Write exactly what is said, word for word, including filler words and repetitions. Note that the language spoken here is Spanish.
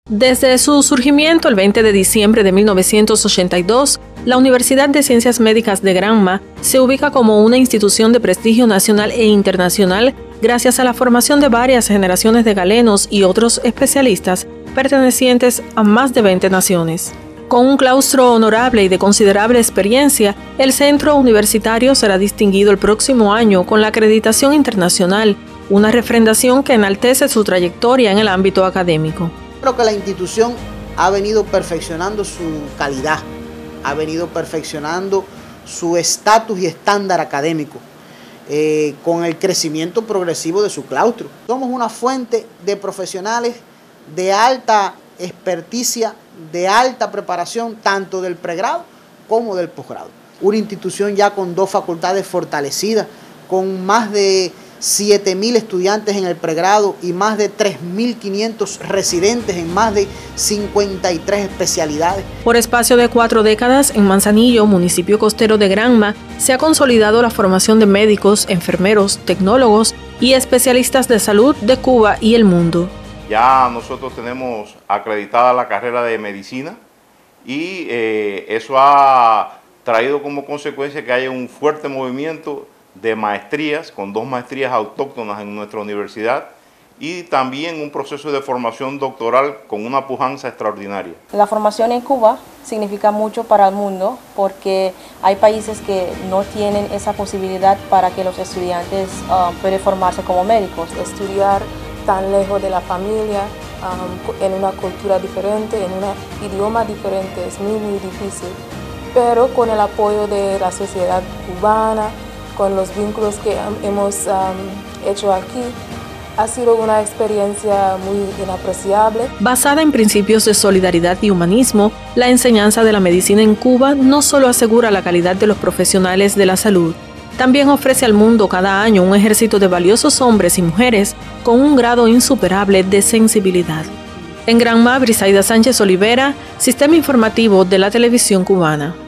Desde su surgimiento el veinte de diciembre de mil novecientos ochenta y dos, la Universidad de Ciencias Médicas de Granma se ubica como una institución de prestigio nacional e internacional gracias a la formación de varias generaciones de galenos y otros especialistas pertenecientes a más de veinte naciones. Con un claustro honorable y de considerable experiencia, el centro universitario será distinguido el próximo año con la acreditación internacional, una refrendación que enaltece su trayectoria en el ámbito académico. Creo que la institución ha venido perfeccionando su calidad, ha venido perfeccionando su estatus y estándar académico eh, con el crecimiento progresivo de su claustro. Somos una fuente de profesionales de alta experticia, de alta preparación, tanto del pregrado como del posgrado. Una institución ya con dos facultades fortalecidas, con más de siete mil estudiantes en el pregrado y más de tres mil quinientos residentes en más de cincuenta y tres especialidades. Por espacio de cuatro décadas, en Manzanillo, municipio costero de Granma, se ha consolidado la formación de médicos, enfermeros, tecnólogos y especialistas de salud de Cuba y el mundo. Ya nosotros tenemos acreditada la carrera de medicina y eh, eso ha traído como consecuencia que haya un fuerte movimiento de maestrías, con dos maestrías autóctonas en nuestra universidad y también un proceso de formación doctoral con una pujanza extraordinaria. La formación en Cuba significa mucho para el mundo porque hay países que no tienen esa posibilidad para que los estudiantes uh, puedan formarse como médicos. Estudiar tan lejos de la familia, um, en una cultura diferente, en un idioma diferente, es muy, muy difícil. Pero con el apoyo de la sociedad cubana, con los vínculos que hemos um, hecho aquí, ha sido una experiencia muy inapreciable. Basada en principios de solidaridad y humanismo, la enseñanza de la medicina en Cuba no solo asegura la calidad de los profesionales de la salud, también ofrece al mundo cada año un ejército de valiosos hombres y mujeres con un grado insuperable de sensibilidad. En Granma, Brisaida Sánchez Olivera, Sistema Informativo de la Televisión Cubana.